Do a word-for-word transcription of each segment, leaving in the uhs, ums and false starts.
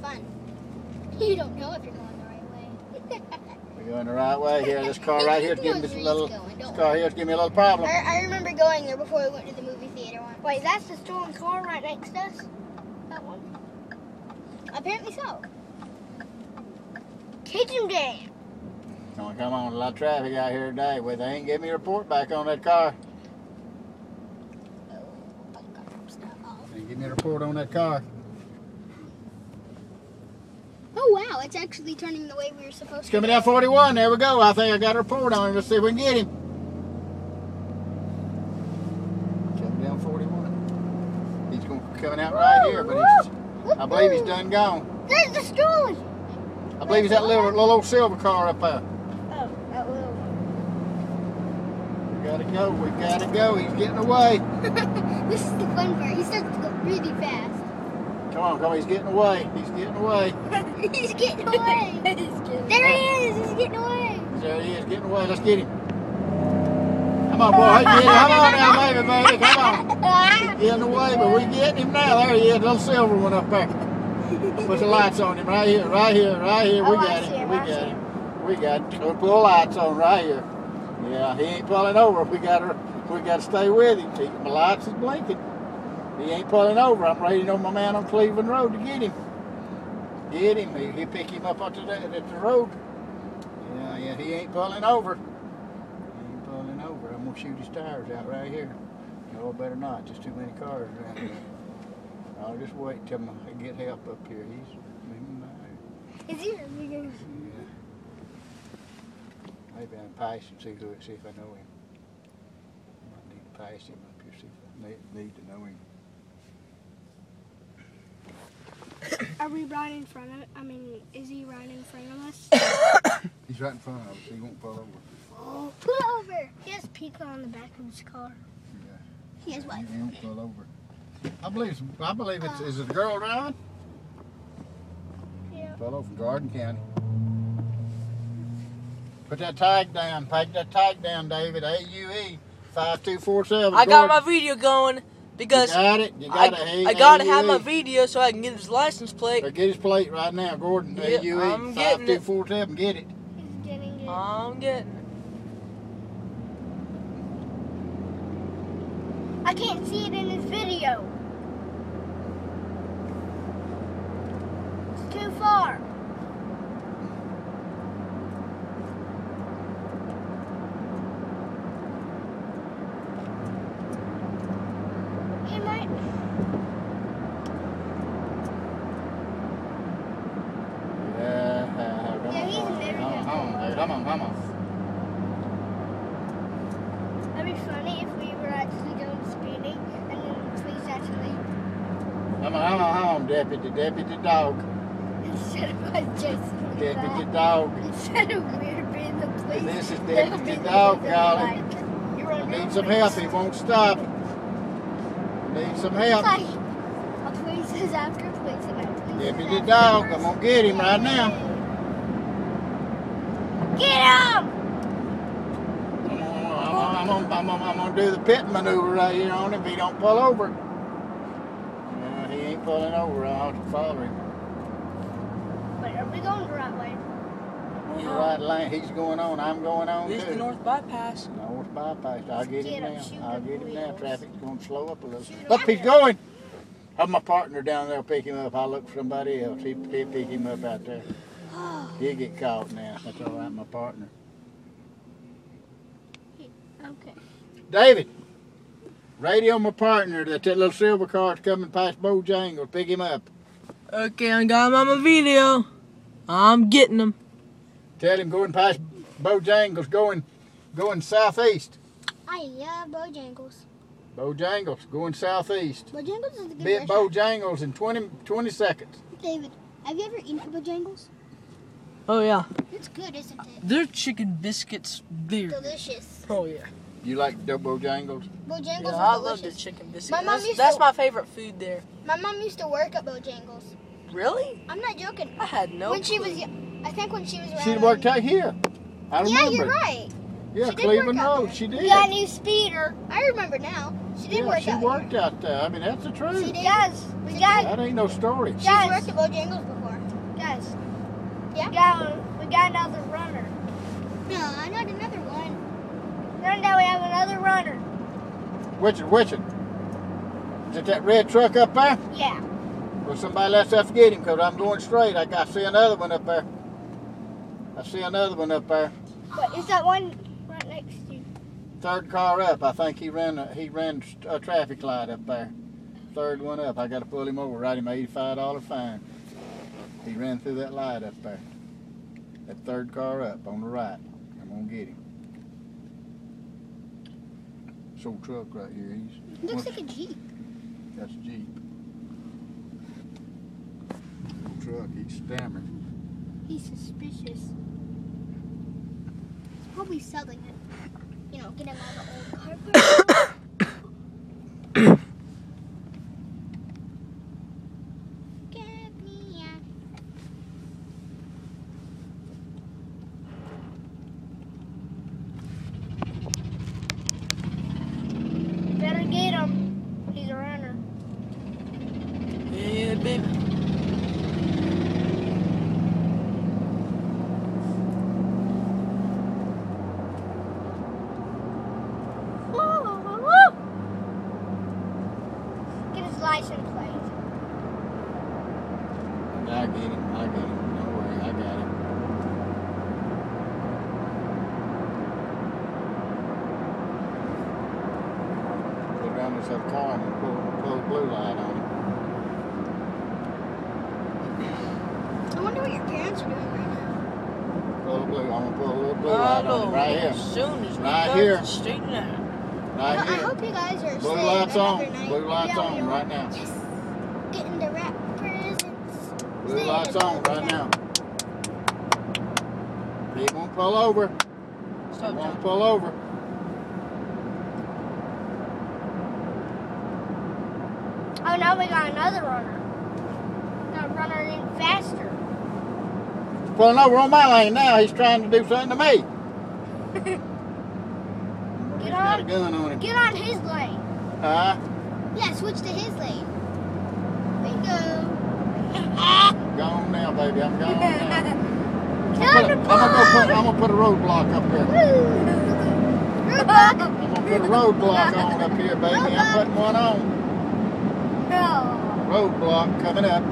fun. You don't know if you're going the right way. We're going the right way here. This car right here is giving me a little. This car here is giving me a little problem. I, I remember going there before we went to the movie theater once. Wait, that's the stolen car right next to us? That one? Apparently so. Catch him dead. Come on, come on. A lot of traffic out here today. Well, they ain't giving me a report back on that car. They ain't give me a report on that car. Oh wow, it's actually turning the way we were supposed It's to. coming down forty-one. There we go. I think I got a report on him. Let's see if we can get him. Coming down forty-one. He's going coming out right here, but he's, I believe he's done gone. There's the stolen. I believe he's that little, little old silver car up there. Oh, that little one. We gotta go. We gotta go. He's getting away. This is the fun part. He starts to go really fast. Come on, come on. He's getting away. He's getting away. He's getting away. He's getting there he is. He's getting away. There he is, getting away. Let's get him. Come on, boy. Get him. Come on now, baby, baby. Come on. He's getting away, but we getting him now. There he is, little silver one up there. Put the lights on him right here, right here, right here. We Oh, I got see him. him, We I got see him. We got him. We'll pull lights on right here. Yeah, he ain't pulling over. We got to, we got to stay with him. He, my lights is blinking. He ain't pulling over. I'm waiting on my man on Cleveland Road to get him. Get him. He, he pick him up onto the, at the road. Yeah, yeah. He ain't pulling over. He ain't pulling over. I'm gonna shoot his tires out right here. No, better not. Just too many cars around here. I'll just wait till I get help up here. He's Is he really good? yeah. Maybe I'm pass him, see who, see if I know him. I might need to pass him up here, see if I need, need to know him. Are we right in front of? I mean, is he right in front of us? He's right in front of us. He won't pull over. Oh, pull over! He has Pico on the back of his car. Yeah. He has what? He won't pull over. I believe. It's, I believe it's. Uh, is it a girl driving? Yeah. Fellow from Garden County. Put that tag down. Take that tag down, David. A U E five two four seven. I got my video going because you got it. You got I, it. I gotta have my video so I can get his license plate. So get his plate right now, Gordon. Yeah, A U E five two four seven. Get it. He's getting it. I'm getting it. I can't see it in his video. It's too far. He might. Yeah. Come Yeah, he's on. very Come on, good. come on, come on, come on. That'd be funny if we were actually going speeding and then the police actually, Come on, come on, come on, deputy, deputy dog. instead of us just Deputy dog. instead of we're being the police, This is they'll deputy be the dog, ones golly. like, you I run need over some us. help. He won't stop. Need some It's help. like a police is after a police and a police is Deputy after dog. police. I'm gonna get him right now. Get him! I'm gonna, I'm gonna, I'm gonna, I'm gonna, I'm gonna do the pit maneuver right here on him if he don't pull over. Uh, he ain't pulling over. I'll have to follow him. Wait, are we going the right way? On the right lane. He's going on. I'm going on This is the too. North Bypass. North bypass. I'll get Get him him, now. shoot I'll the get him now. wheels. Traffic's going to slow up a little. Shoot him. Up, he's going. Have my partner down there pick him up. I'll look for somebody else. He he pick him up out there. He'll get caught now. That's all right, my partner. Okay. David, radio my partner that that little silver car's coming past Bojangles. Pick him up. Okay, I got him on my video. I'm getting him. Tell him going past Bojangles, going going southeast. I love Bojangles. Bojangles, going southeast. Bojangles is a good Be at restaurant. Bojangles in twenty, twenty seconds. David, have you ever eaten at Bojangles? Oh yeah, It's good, isn't it? their chicken biscuits, they're Delicious. oh yeah. You like the Bojangles? Bojangles Yeah, is I love their delicious. chicken biscuits. My mom That's, used that's to- my favorite food there. My mom used to work at Bojangles. Really? I'm not joking. I had no. when she clue. was young, I think when she was around. She worked out here. I remember. Yeah, you're right. Yeah, She did Cleveland work out Road. there. She did. We got a new speeder. I remember now. She did yeah, work she out worked here. out there. I mean, that's the truth. She did. Guys, we got. That ain't no story. She's worked at Bojangles before. Guys. Yeah? We got, we got another runner. No, not another one. Turned out we have another runner. Which one? Which one? Is it that red truck up there? Yeah. Well, somebody let's have to get him because I'm going straight. I, I see another one up there. I see another one up there. What, is that one right next to you? Third car up. I think he ran a, he ran a traffic light up there. Third one up. I got to pull him over. Write him an eighty-five dollar fine. He ran through that light up there. That third car up on the right. I'm gonna get him. This old truck right here. He's Looks like a Jeep. That's a Jeep. Old truck. He's stammering. He's suspicious. He's probably selling it. You know, get him all the old car parts. Get me out. Better get him. He's a runner. Yeah, baby. Get his license plate. I get him. I get him. Don't worry. I got him. Put around this other car and pull, pull the blue light on him. I wonder what your parents are doing right now. Pull the blue. I'm gonna pull a little blue I light on know. him right here. As soon as we Right go here. to straighten out. Right I, I here. hope you guys are Blue staying lights another on. night. Blue lights Yeah, we on are. right now. Yes. Getting the wrap presents. Blue Staying lights another on right night. now. He won't pull over. He Stop, won't John. pull over. Oh, now we got another runner. That runner in faster. He's pulling over on my lane now. He's trying to do something to me. He's got a on. gun on him. Get on his lane. Huh? Yeah, switch to his lane. Bingo. Go on now, baby. I'm going now. Get I'm on the gonna, put, I'm, gonna pole. put, I'm gonna put a roadblock up here. I'm gonna put a roadblock on up here, baby. I'm putting one on. No. Roadblock coming up.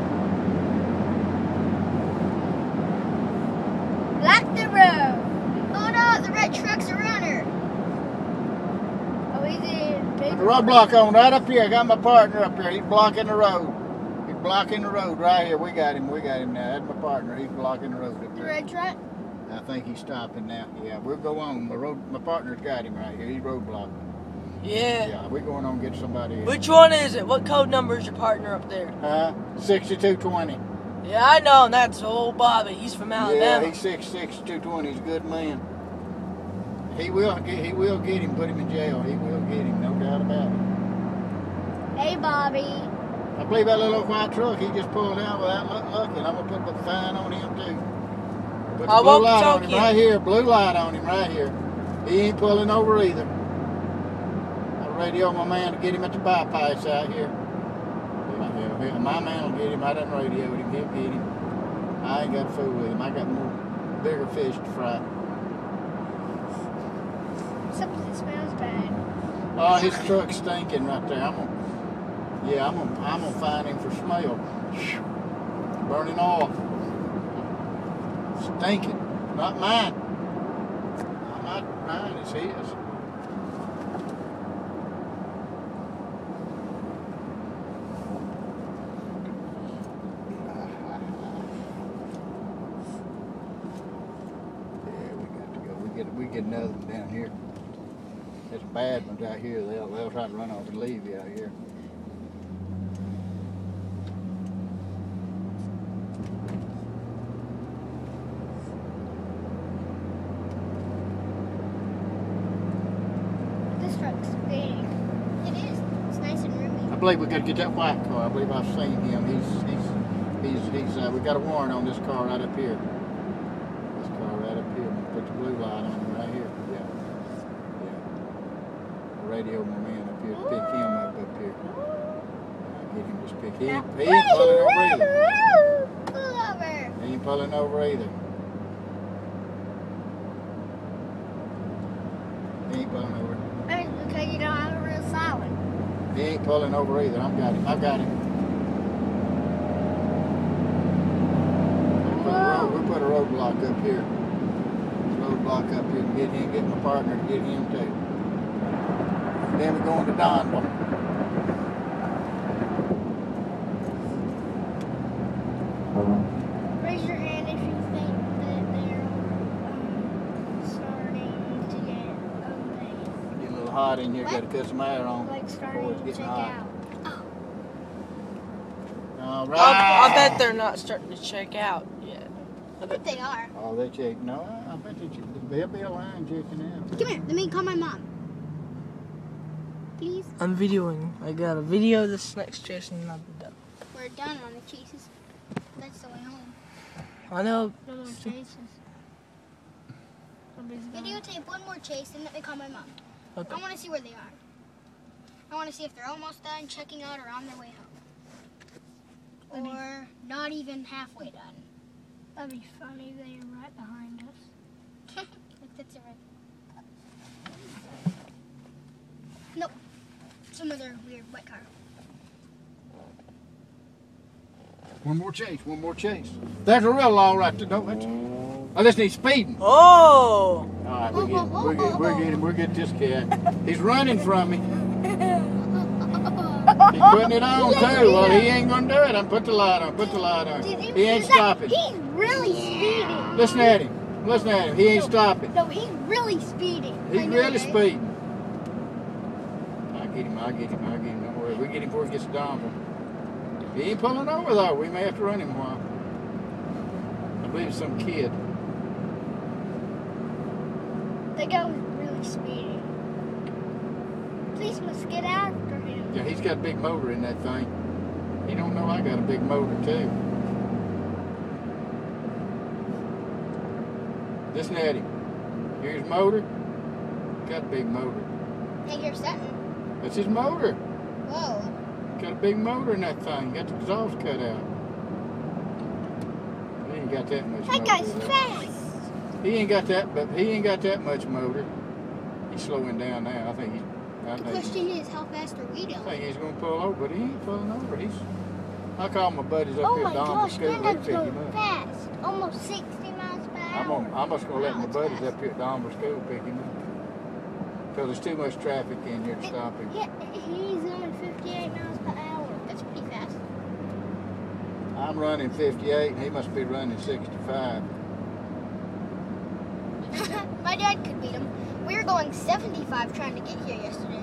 Block the road. Oh no, the red truck's a runner. Oh, he's in big. Put the roadblock on right up here. I got my partner up here. He's blocking the road. He's blocking the road right here. We got him. We got him now. That's my partner. He's blocking the road up The here. red truck. I think he's stopping now. Yeah, we'll go on. My road. My partner's got him right here. He's roadblocking. Yeah. Yeah, we're going on and get somebody in. Which one is it? What code number is your partner up there? Huh? sixty-two twenty. Yeah, I know. And that's old Bobby. He's from Yeah, Alabama. he's six six, two twenty. He's a good man. He will get. He will get him. Put him in jail. He will get him. No doubt about it. Hey, Bobby. I believe that little old white truck he just pulled out without look- looking. I'm gonna put the fine on him too. Put the I blue won't light on choke him you. right here. Blue light on him right here. He ain't pulling over either. I radio my man to get him at the bypass out here. Yeah, yeah, yeah. My man will get him. I done radioed him. He'll get him. I ain't got to fool with him. I got more bigger fish to fry. Something smells bad. Oh, his truck's stinking right there. I'm gonna, yeah, I'm gonna, I'm gonna find him for smell. Burning oil. Stinking. Not mine. Not mine. It's his. Yeah, we got to go. We get, we get another one down here. There's bad ones out here. They'll, they'll try to run off and leave you out here. This truck's big. It is. It's nice and roomy. I believe we got to get that white car. I believe I've seen him. He's he's he's he's. Uh, we got a warrant on this car right up here. This car right up here. Put the blue light on him right here. Yeah, yeah. I radio my man up here to pick him up up here. I get him to pick him. He ain't, he ain't pulling over either. Pull over. pulling over either. He ain't pulling over. Maybe it's because you don't have a real silent. He ain't pulling over either. I've got him. I've got him. We put a, road, we put a roadblock up here. Roadblock up here to get him, get my partner to get him too. Then we're going to Donville. Raise your hand if you think that they're um, starting to get ugly. Getting a little hot in here. What? Got to cut some air on. Like Boy, starting it's to getting check hot. out. All right. I, I bet they're not starting to check out yet. I bet they are. Oh, they check. No, I, I bet they check. There'll be a line checking out. Come here. Let me call my mom. Please. I'm videoing. I got a video of this next chase and I'll be done. We're done on the chases. That's the way home. I know. No more chases. Videotape one more chase and let me call my mom. Okay. I want to see where they are. I want to see if they're almost done checking out or on their way home. Or not even halfway done. That'd be funny. They're right behind us. Like that's it right. Nope. Some other weird white car. One more chase. One more chase. There's a real law right there. Don't mention. I just need speeding. Oh! All right, we get him. We get, we get him. We get this cat. He's running from me. He's putting it on too. Well, he ain't gonna do it. I'm put the light on. Put the light on. He ain't stopping. He's really speeding. Listen at him. Listen at him. He ain't stopping. No, he's really speeding. He's I know, really right? speeding. I'll get him. I'll get him. I'll get him. Don't worry. We get him before he gets to Donville. He ain't pulling over though. We may have to run him a while. I believe it's some kid. That guy was really speeding. Police must get after him. Yeah, he's got a big motor in that thing. He don't know I got a big motor too. Listen at him. Here's his motor. Got a big motor. Hey, you're setting. That's his motor. Whoa. Got a big motor in that thing. Got the exhaust cut out. He ain't got that much That motor. guy's though. fast. He ain't got that, but he ain't got that much motor. He's slowing down now. I think he's. I The think, question is, how fast are we I doing? think he's gonna pull over, but he ain't pulling over. He's. I call my buddies up Oh here my down gosh, the school. They Granddad's pick him going up. fast. Almost sixty miles per hour. I'm on, I'm just gonna let Wow, my that's buddies fast. up here at Donville School pick him up. Cause there's too much traffic in here to It- stop him. Yeah, he's going fifty-eight miles per hour. That's pretty fast. I'm running fifty-eight and he must be running sixty-five. My dad could beat him. We were going seventy-five trying to get here yesterday.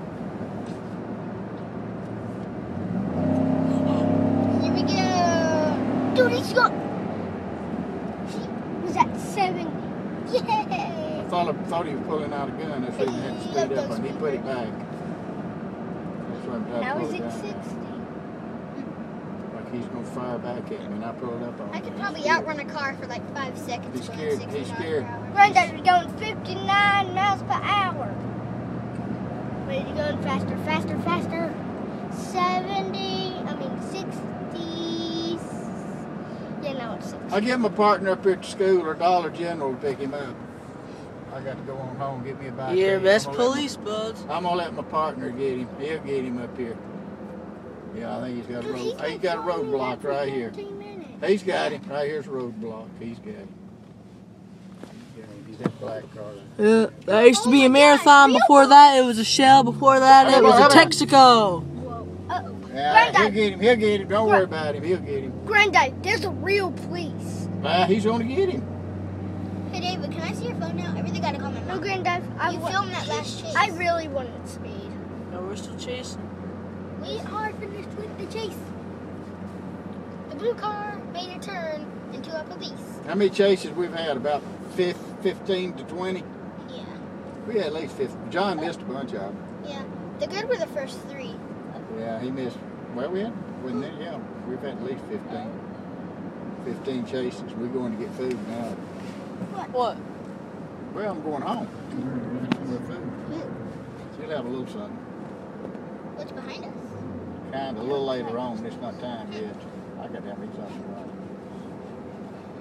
Here we go. Dude, he's got. He was at seventy. Yay! I thought I thought he was pulling out a gun. That's why he had to speed up and he put it back. That's why I'm trying Now to he's pull it at down. sixty. Like he's gonna fire back at me and I pulled up on him. I could He's probably scared. outrun a car for like five seconds. He's going scared. sixty He's miles scared. per hour. Granddad, you're going fifty-nine miles per hour. Wait, you're going faster, faster, faster. seventy, I mean sixty. Yeah, no, it's sixty. I get my partner up here at the school or Dollar General to pick him up. I got to go on home, get me a bike. Your I'm best gonna let my- police buds. I'm gonna let my partner get him. He'll get him up here. Yeah, I think he's got a Dude, road. he's He's been got a following me roadblock for right here. fifteen minutes. He's got him. Right here's a roadblock. He's got him. He's got him. He's that black car. There. Yeah, that used to Oh be a my marathon. gosh, Before that, it was a Shell. Before that, it was a Hold on. Texaco. Whoa. Uh-oh. Yeah, he'll Granddad, get him. He'll get him. Don't worry about him. He'll get him. Granddad, there's a real police. Ah, he's gonna get him. Hey, David, can I see your phone now? I really gotta call my mom. No, Granddad, I You wa- filmed that last chase. I really wanted speed. No, we're still chasing. We are finished with the chase. The blue car made a turn into a police. How many chases we've had? About fif- fifteen to twenty. Yeah, We had at least fifteen. John missed a bunch of them. yeah. The good were the first three. Yeah, he missed. Well, we had. Wasn't it? Yeah, we've had at least fifteen. fifteen chases. We're going to get food now. What? Well, I'm going home. With food. She'll have a little something. What's behind us? Kind of a little later on. It's not time yet. I got to have me something right.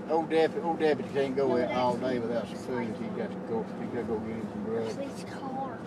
old deputy, old deputy can't go out all day without some food. He got to go. He got to go get him some grub. Police car.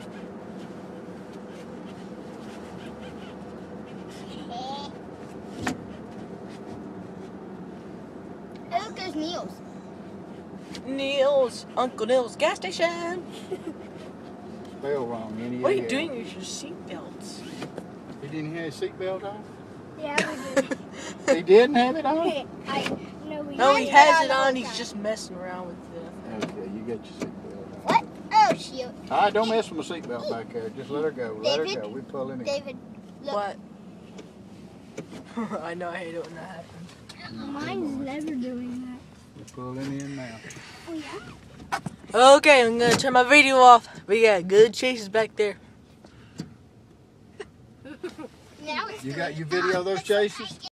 Oh, look, there's Neil's. Neil's, Uncle Neil's gas station. Spell wrong. Any What are you doing with your seatbelts? He didn't have his seatbelt on. Yeah, we do. He didn't have it on. I know we. No, he had has it it all on. the He's time. just messing around with it. Okay, you got your seatbelt on. What? Oh, shoot. All right, don't mess with my seatbelt back there. Just let her go. Let her David? go. We pulling in. David, look. What? I know I hate it when that happens. Mine's never doing that. We're pulling in now. Oh, yeah? Okay, I'm gonna turn my video off. We got good chases back there. Now it's You got your video of those chases?